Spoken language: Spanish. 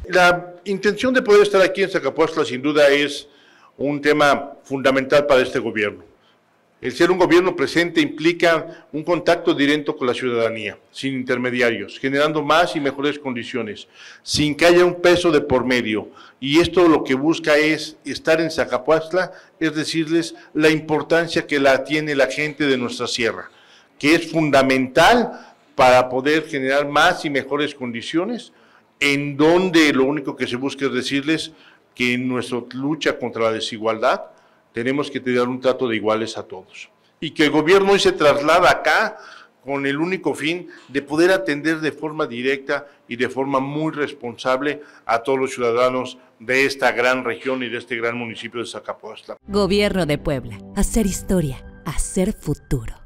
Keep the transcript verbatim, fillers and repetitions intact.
La intención de poder estar aquí en Zacapuastla sin duda es un tema fundamental para este gobierno. El ser un gobierno presente implica un contacto directo con la ciudadanía, sin intermediarios, generando más y mejores condiciones, sin que haya un peso de por medio. Y esto lo que busca es estar en Zacapuastla, es decirles la importancia que la tiene la gente de nuestra sierra, que es fundamental para poder generar más y mejores condiciones, en donde lo único que se busca es decirles que en nuestra lucha contra la desigualdad tenemos que tener un trato de iguales a todos. Y que el gobierno hoy se traslada acá con el único fin de poder atender de forma directa y de forma muy responsable a todos los ciudadanos de esta gran región y de este gran municipio de Zacapuastla. Gobierno de Puebla. Hacer historia. Hacer futuro.